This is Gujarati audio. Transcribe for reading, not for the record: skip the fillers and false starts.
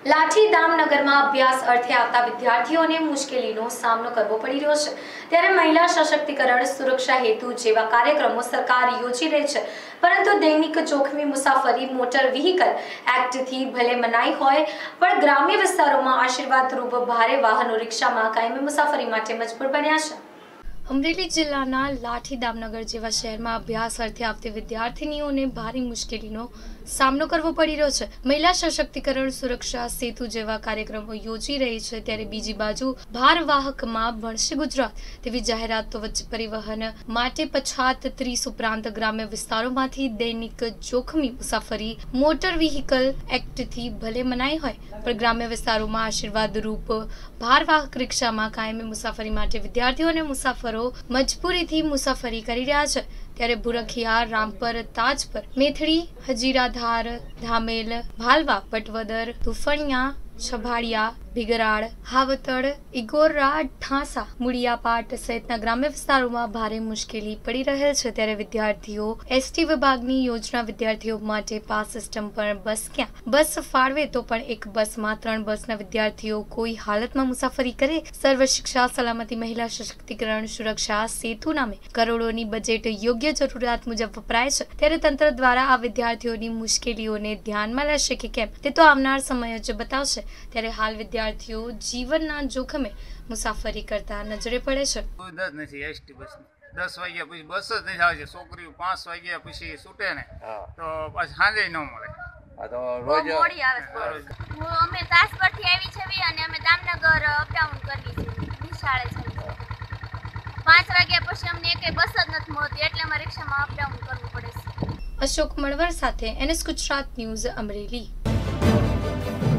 લાઠી દામનગરમાં અભ્યાસ અર્થે આવતા વિદ્યાર્થીઓને મુશ્કેલીનો સામનો કરવો પડી રહ્યો છે, ત્યારે મહિલા સશક્તિકરણ સુરક્ષા હેતુ જેવા કાર્યક્રમો સરકાર યોજી રહી છે, પરંતુ દૈનિક જોખમી મુસાફરી મોટર વ્હીકલ એક્ટથી ભલે મનાઈ હોય પણ ગ્રામ્ય વિસ્તારોમાં આશીર્વાદરૂપ ભારે વાહનો રિક્ષામાં કાયમી મુસાફરી માટે મજબૂર બન્યા છે। અમરેલી જિલ્લાના લાઠી દામનગર જેવા શહેરમાં અભ્યાસ અર્થે આવતી વિદ્યાર્થીનીઓને ભારે મુશ્કેલીનો સામનો કરવો પડી રહ્યો છે। મહિલા સશક્તિકરણ સુરક્ષા સેતુ જેવા કાર્યક્રમો યોજી રહી છે, ત્યારે બીજી બાજુ ભારવાહકમાં ભણશે ગુજરાત તેવી જાહેરાતો વચ્ચે પરિવહન માટે પછાત 30 ઉપરાંત ગ્રામ્ય વિસ્તારોમાંથી દૈનિક જોખમી મુસાફરી મોટર વ્હીકલ એક્ટથી ભલે મનાઈ હોય પણ ગ્રામ્ય વિસ્તારોમાં આશીર્વાદરૂપ ભારવાહક રિક્ષામાં કાયમી મુસાફરી માટે વિદ્યાર્થીઓ અને મુસાફરો મજબૂરીથી મુસાફરી કરી રહ્યા છે। ત્યારે ભુરખિયા, રામપર, તાજપર, મેથડી, હજીરાધાર, ધામેલ, ભાલવા, પટવદર, ધુફણિયા, છભાડિયા, ભીગરાડ, હાવતડ, ઇગોરા, ઢાંસા, મુડિયાપાટ સહિતના ગ્રામ્ય વિસ્તારોમાં ભારે મુશ્કેલી પડી રહેલ છે। ત્યારે વિદ્યાર્થીઓ એસટી વિભાગની યોજના વિદ્યાર્થીઓ માટે પાસ સિસ્ટમ પર બસ ક્યાં બસ ફાળવે તો પણ એક બસમાં 3 બસના વિદ્યાર્થીઓ કોઈ હાલતમાં મુસાફરી કરે। સર્વ શિક્ષા સલામતી મહિલા સશક્તિકરણ સુરક્ષા સેતુ નામે કરોડોની બજેટ યોગ્ય જરૂરિયાત મુજબ વપરાય છે, ત્યારે તંત્ર દ્વારા આ વિદ્યાર્થીઓની મુશ્કેલીઓને ધ્યાનમાં લેશે કે કેમ તે તો આવનાર સમય જ બતાવશે। ત્યારે હાલ વિદ્યાર્થીઓ જીવનના જોખમે મુસાફરી કરતા નજરે પડે છે। 10 વાગ્યા પછી બસ જ નહીં આવે છે, છોકરીઓ 5 વાગ્યા પછી છૂટે ને તો પછી સાંજે ન મળે। આ તો રોજ મોડી આવે છે। અમે તાજપરથી આવી છે અને અમે દામનગર અપડાઉન કરવી છે, નિશાળે છે। 5 વાગ્યા પછી અમને એકે બસ જ નથી મળતી, એટલે અમે રિક્ષામાં અપડાઉન કરવું પડે છે। અશોક મણવર સાથે NS ગુજરાત ન્યૂઝ અમરેલી।